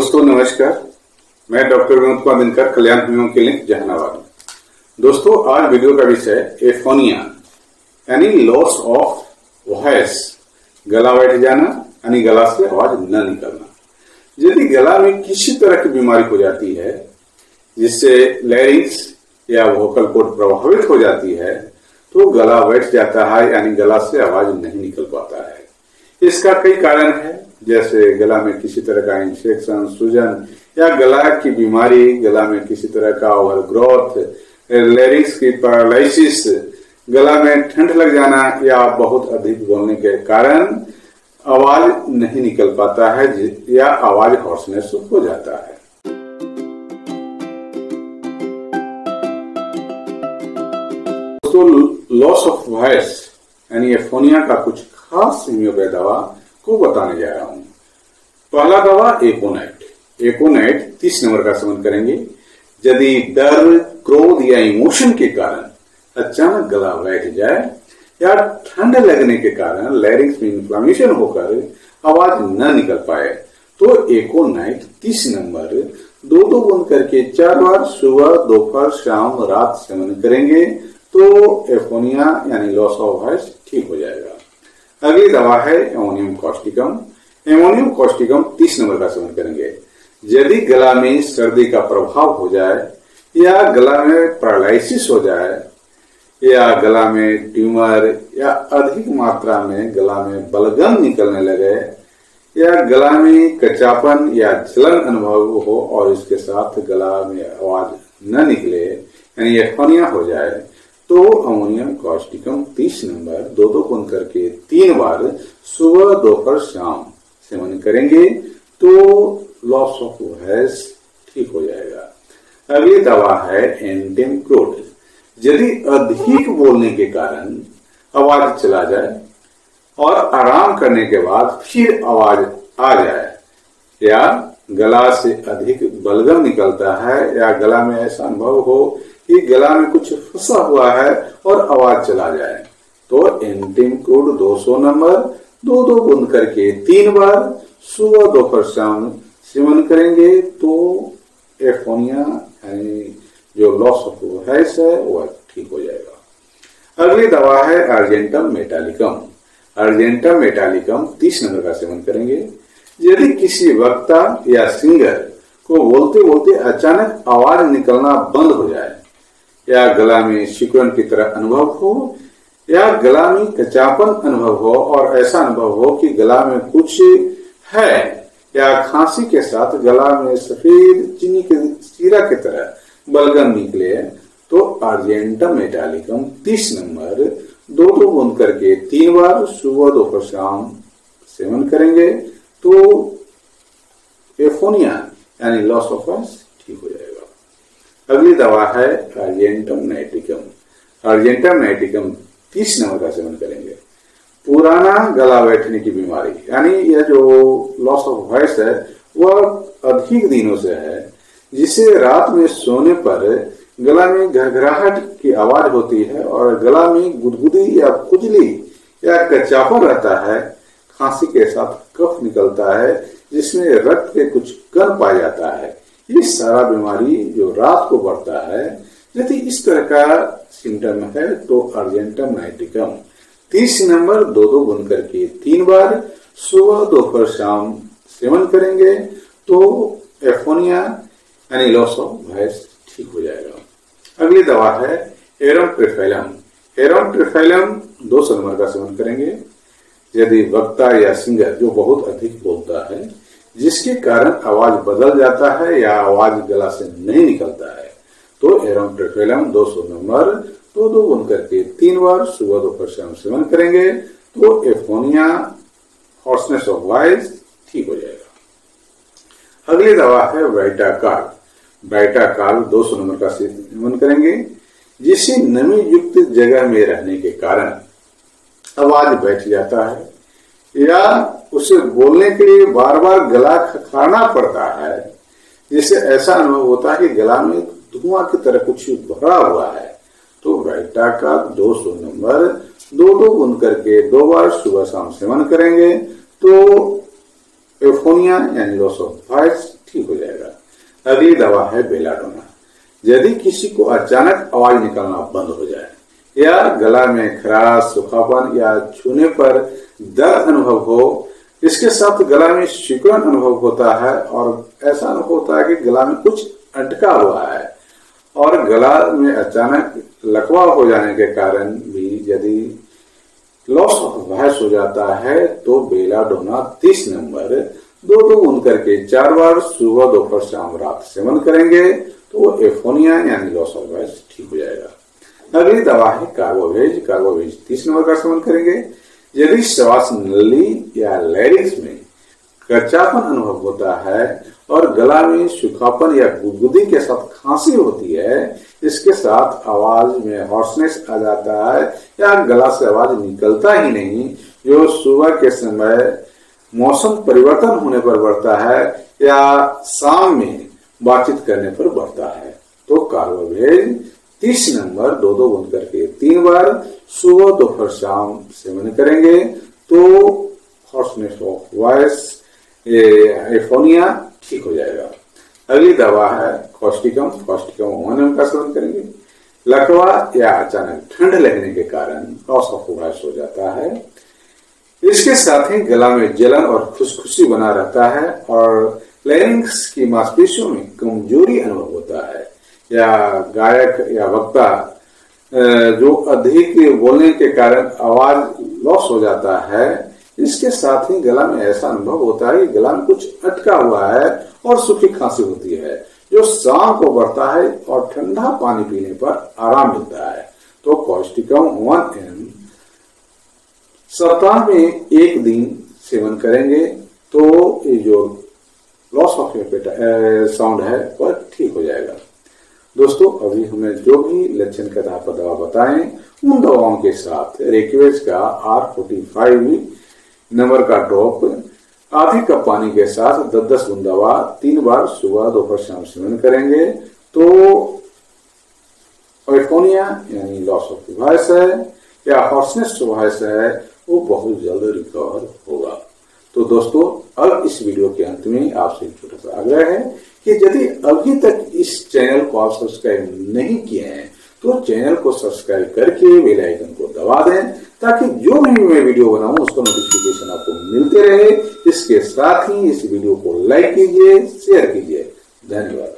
दोस्तों नमस्कार, मैं doctor Vinod Kumar Dinkar, Kalyan homeo clinic Jehanabad. दोस्तों आज वीडियो का विषय एफोनिया यानी लॉस ऑफ वॉइस, गला बैठ जाना यानी गला से आवाज न निकलना। यदि गला में किसी तरह की बीमारी हो जाती है जिससे लैरिंक्स या वोकल कॉर्ड प्रभावित हो जाती है तो गला बैठ जाता है यानी गला से आवाज नहीं निकल पाता है। इसका कई कारण है, जैसे गला में किसी तरह का इंफेक्शन, सूजन या गला की बीमारी, गला में किसी तरह का ओवरग्रोथ, लैरिंक्स की पैरालिसिस, गला में ठंड लग जाना या बहुत अधिक बोलने के कारण आवाज नहीं निकल पाता है या आवाज हॉर्सनेस हो जाता है। दोस्तों लॉस ऑफ वॉइस यानी एफोनिया का कुछ खास होम्योपैथी दवा को बताने जा रहा हूं। पहला दवा एकोनाइट 30 नंबर का सेवन करेंगे। यदि डर, क्रोध या इमोशन के कारण अचानक गला बैठ जाए या ठंड लगने के कारण लैरिंक्स में इन्फ्लेमेशन होकर आवाज न निकल पाए तो एकोनाइट 30 नंबर 2-2 बूंद करके 4 बार सुबह, दोपहर, शाम, रात सेवन करेंगे तो एफोनिया यानी लॉस ऑफ वॉइस ठीक हो जाएगा। अगली दवा है ammonium causticum. Ammonium causticum 30 number का सेवन करेंगे। यदि गला में सर्दी का प्रभाव हो जाए या गला में पैरालिसिस हो जाए या गला में ट्यूमर या अधिक मात्रा में गला में बलगम निकलने लगे या गला में कच्चापन या जलन अनुभव हो और इसके साथ गला में आवाज न निकले यानी एफोनिया हो जाए तो अमोनियम कॉस्टिकम 30 नंबर 2-2 बूंद करके 3 बार सुबह, दोपहर, शाम सेवन करेंगे तो लॉस ऑफ वॉइस ठीक हो जाएगा। अगली दवा है एंटिमक्रोड। यदि अधिक बोलने के कारण आवाज चला जाए और आराम करने के बाद फिर आवाज आ जाए या गला से अधिक बलगम निकलता है या गला में ऐसा अनुभव हो कि गला में कुछ फंसा हुआ है और आवाज चला जाए तो एंटिमक्रोड 200 नंबर 2-2 बूंद करके 3 बार सुबह, दोपहर, शाम सेवन करेंगे तो एफोनिया यानी जो लॉस ऑफ वॉइस है वह ठीक हो जाएगा। अगली दवा है argentum metallicum. Argentum metallicum 30 number का सेवन करेंगे। यदि किसी वक्ता या सिंगर को बोलते बोलते अचानक आवाज निकलना बंद हो जाए या गला में सिकुड़न की तरह अनुभव हो या गला में कचापन अनुभव हो और ऐसा अनुभव हो कि गला में कुछ है या खांसी के साथ गला में सफेद चीनी के सीरा की तरह बलगम निकले तो अर्जेंटम मेटालिकम 30 नंबर 2-2 बूंद करके 3 बार सुबह, दोपहर, शाम सेवन करेंगे तो एफोनिया यानी लॉस ऑफ वॉइस ठीक हो जाएगा। अगली दवा है argentum nitricum. Argentum nitricum 30 number का सेवन करेंगे। पुराना गला बैठने की बीमारी यानी यह जो लॉस ऑफ वॉइस है वह अधिक दिनों से है, जिसे रात में सोने पर गला में घरघराहट की आवाज होती है और गला में गुदगुदी या खुजली या कच्चापन रहता है। खांसी के साथ कफ निकलता है जिसमें रक्त के कुछ कण पाया जाता है। ये सारा बीमारी जो रात को बढ़ता है, यदि इस तरह का सिम्टम है तो अर्जेंटम नाइटिकम 30 नंबर 2-2 बूंद करके 3 बार सुबह, दोपहर, शाम सेवन करेंगे तो एफोनिया यानी लॉस ऑफ वॉइस ठीक हो जाएगा। अगली दवा है एरोट्रिफेलम। एरोट्रिफेलम 200 नंबर का सेवन करेंगे। यदि वक्ता या सिंगर जो बहुत अधिक बोलता है जिसके कारण आवाज बदल जाता है या आवाज गला से नहीं निकलता है तो एरोट्रिफेलम 200 नंबर 2-2 बूंद करके 3 बार सुबह, दोपहर, शाम सेवन करेंगे तो एफोनिया हॉर्सनेस ऑफ वॉइस ठीक हो जाएगा। अगली दवा है वाइटाकाल। वाइटाकाल 200 नंबर का सेवन करेंगे। जिसे नमी युक्त जगह में रहने के कारण आवाज बैठ जाता है या उसे बोलने के लिए बार बार गला खखड़ाना पड़ता है, जिससे ऐसा अनुभव होता है कि गला में धुआं की तरह कुछ भरा हुआ है तो वाइटाकाल 200 नंबर 2-2 बूंद करके 2 बार सुबह, शाम सेवन करेंगे तो एफोनिया यानी लॉस ऑफ वॉइस ठीक हो जाएगा। अगली दवा है बेलाडोना। यदि किसी को अचानक आवाज निकलना बंद हो जाए या गला में खराश, सूखापन या छूने पर दर्द अनुभव हो, इसके साथ गला में सिकुड़न अनुभव होता है और ऐसा अनुभव होता है कि गला में कुछ अटका हुआ है और गला में अचानक लकवा हो जाने के कारण भी यदि लॉस ऑफ वॉइस हो जाता है तो बेलाडोना 30 नंबर 2-2 बूंद करके 4 बार सुबह, दोपहर, शाम, रात सेवन करेंगे तो वो एफोनिया यानी लॉस ऑफ वॉइस ठीक हो जाएगा। अगली दवा है कार्बोवेज। कार्बोवेज 30 नंबर का सेवन करेंगे। यदि श्वास नली या लैरिंक्स में कच्चापन अनुभव होता है और गला में सूखापन या गुदगुदी के साथ खांसी होती है, इसके साथ आवाज में हॉर्सनेस आ जाता है या गला से आवाज निकलता ही नहीं, जो सुबह के समय मौसम परिवर्तन होने पर बढ़ता है या शाम में बातचीत करने पर बढ़ता है, तो कार्बोवेज 30 नंबर 2-2 बूंद करके 3 बार सुबह, दोपहर, शाम सेवन करेंगे तो हॉर्सनेस ऑफ वॉइस, एफोनिया ठीक हो जाएगा। अगली दवा है कॉस्टिकम। कॉस्टिकम 1 mg का सेवन करेंगे। लकवा या अचानक ठंड लगने के कारण लॉस ऑफ वॉइस हो जाता है। इसके साथ ही गला में जलन और खुशखुशी बना रहता है और लैरिंक्स की मांसपेशियों में कमजोरी अनुभव होता है या गायक या वक्ता जो अधिक बोलने के कारण आवाज लॉस हो जाता है, इसके साथ ही गला में ऐसा अनुभव होता है कि गला में कुछ अटका हुआ है और सूखी खांसी होती है, जो शाम को बढ़ता है और ठंडा पानी पीने पर आराम मिलता है, तो कॉस्टिकम 1 mg सप्ताह में 1 दिन सेवन करेंगे तो ये जो लॉस ऑफ साउंड है वह ठीक हो जाएगा। दोस्तों, अभी हमें जो भी लक्षण के आधार पर दवा बताएं, उन दवाओं के साथ रेक्वेज का R45 नंबर का ड्रॉप आधी कप पानी के साथ 10-10 बूंद दवा 3 बार सुबह, दोपहर, शाम सेवन करेंगे तो एफोनिया यानी लॉस ऑफ वॉइस है या हॉर्सनेस वॉइस है वो बहुत जल्द रिकवर होगा। तो दोस्तों, अब इस वीडियो के अंत में आपसे एक छोटा सा आग्रह है कि यदि अभी तक इस चैनल को आप सब्सक्राइब नहीं किए हैं तो चैनल को सब्सक्राइब करके बेल आइकन को दबा दें ताकि जो भी मैं वीडियो बनाऊं उसका नोटिफिकेशन आपको मिलते रहे। इसके साथ ही इस वीडियो को लाइक कीजिए, शेयर कीजिए। धन्यवाद।